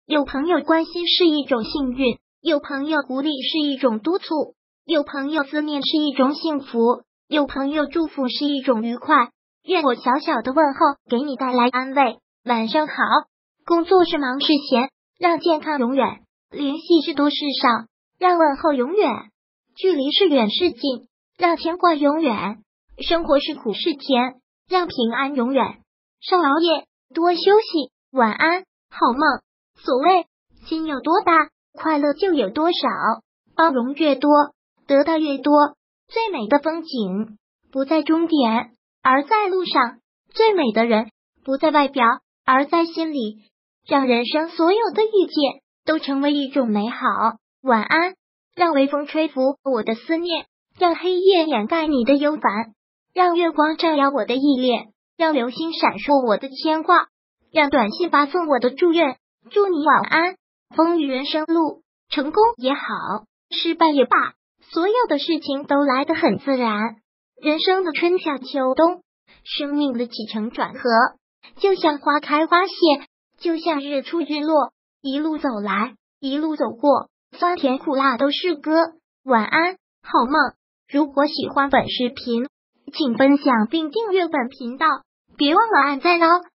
有朋友关心是一种幸运，有朋友鼓励是一种督促，有朋友思念是一种幸福，有朋友祝福是一种愉快。愿我小小的问候给你带来安慰。晚上好。工作是忙是闲，让健康永远；联系是多是少，让问候永远；距离是远是近，让牵挂永远；生活是苦是甜，让平安永远。少熬夜，多休息，晚安，好梦。所谓心有多大，快乐就有多少，包容越多，得到越多。最美的风景不在终点，而在路上；最美的人不在外表，而在心里。让人生所有的遇见都成为一种美好。晚安，让微风吹拂我的思念，让黑夜掩盖你的忧烦，让月光照耀我的依恋，让流星闪烁我的牵挂，让短信发送我的祝愿。祝你晚安。风雨人生路，成功也好，失败也罢，所有的事情都来得很自然。人生的春夏秋冬，生命的起承转合，就像花开花谢，就像日出日落，一路走来，一路走过，酸甜苦辣都是歌。晚安，好梦。如果喜欢本视频，请分享并订阅本频道，别忘了按赞哦。